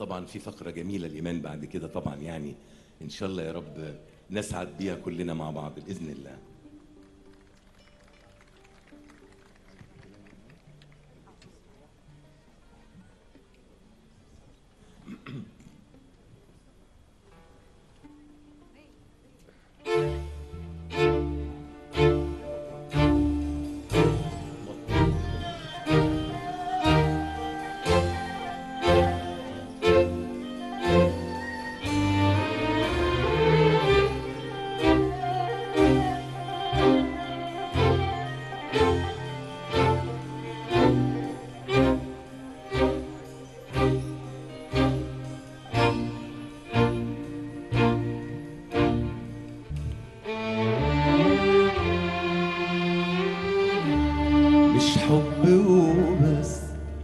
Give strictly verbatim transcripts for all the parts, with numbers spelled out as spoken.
طبعا في فقرة جميلة الإيمان بعد كده طبعا، يعني إن شاء الله يا رب نسعد بيها كلنا مع بعض بإذن الله. مش حب وبس،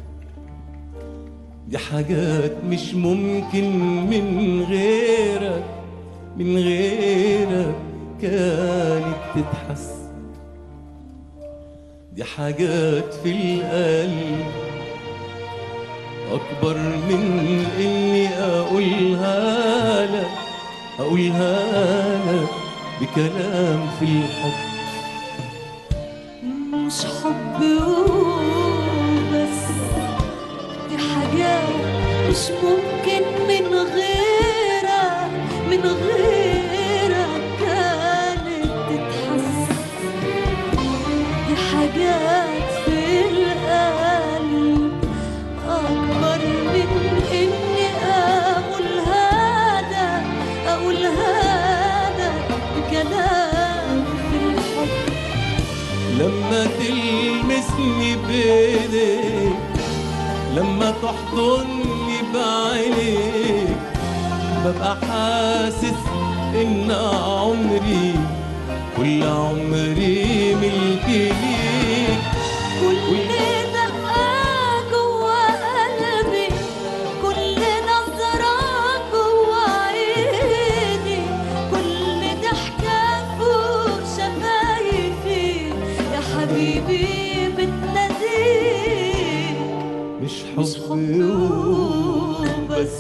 دي حاجات مش ممكن من غيرك من غيرك كانت تتحس. دي حاجات في القلب أكبر من إني أقولها لك أقولها لك بكلام في الحب. مش حب وبس، دي حاجات مش ممكن من غيرك من غيرك كانت تتحس. دي حاجات في القلب أكبر من إني أقولها لك أقولها لك بكلام في الحب. لما تلمسني بإيديك، لما تحضني بعينيك، ببقى حاسس إن عمري كل عمري ملك ليك. كل دقة جوا قلبي، كل نظرة جوا عيني، كل ضحكة فوق شفايفي يا حبيبي بتناديك. مش مش حب حب وبس.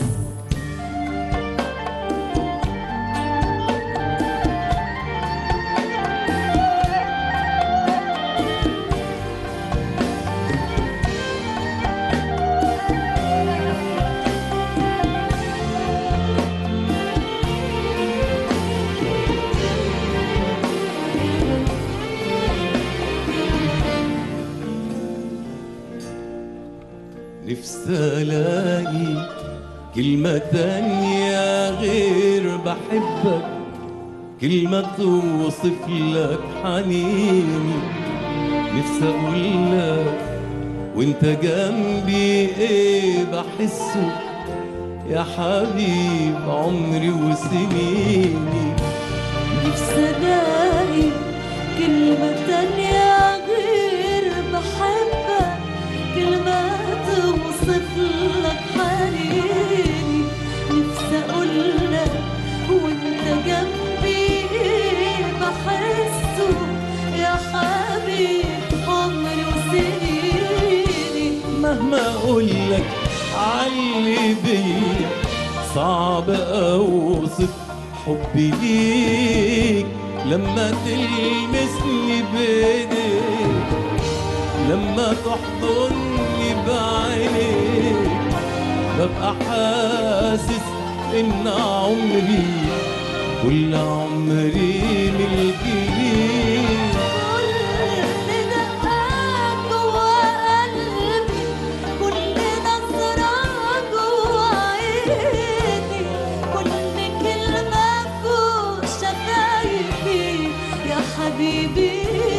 نفسي الاقي كلمة تانية غير بحبك، كلمة توصف لك حنيني. نفسي اقول لك وانت جنبي ايه بحسه يا حبيب عمري وسنيني. نفسي الاقي كلمة تانية غير بحبك، كلمة توصف لك حنيني. نفسي اقول لك وانت جنبي ايه بحسه يا حبيب عمري وسنيني. مهما اقولك علي بيا صعب اوصف حبي ليك. لما تلمسني بايديك، لما تحضني بعينيك، ببقى حاسس ان عمري كل عمري ملك ليك. كل دقة جوا قلبي، كل نظرة جوا عيني، كل كلمة فوق شفايفي يا حبيبي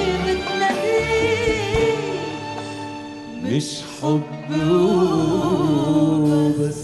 بتناديك. مش حب وبس.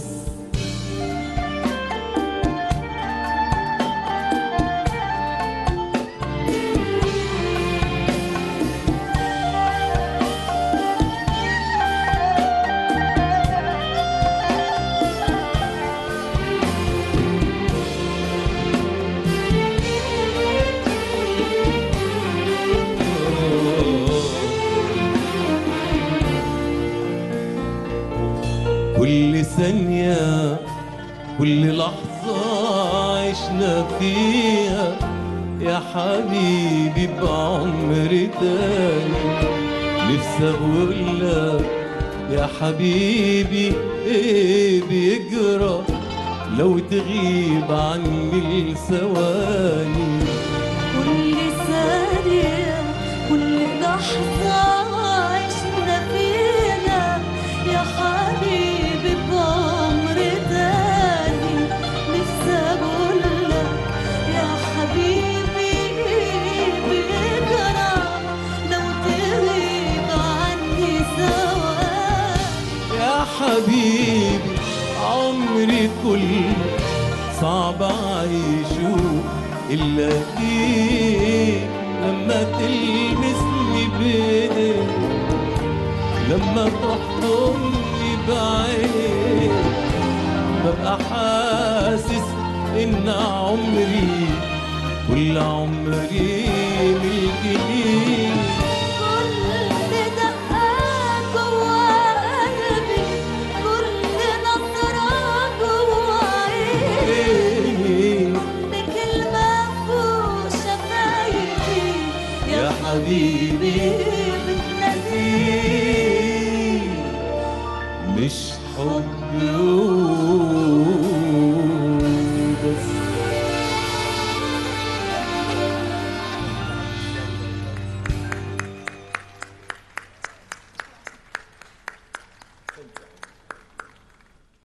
كل لحظة عشنا فيها يا حبيبي بعمر تاني. نفسي اقولك يا حبيبي ايه بيجرى لو تغيب عني لثواني. كل ثانية كل لحظة عشنا فيها يا حبيبي بعمر تاني. نفسي أقولك يا حبيبي بيجرى لو تغيب عني ثواني. يا حبيبي عمري كله صعب أعيشه إلا فيك لما تلمسني بإيديك، لما تحضني بعينيك ببقى حاسس إن عمري كل عمري ملك ليك.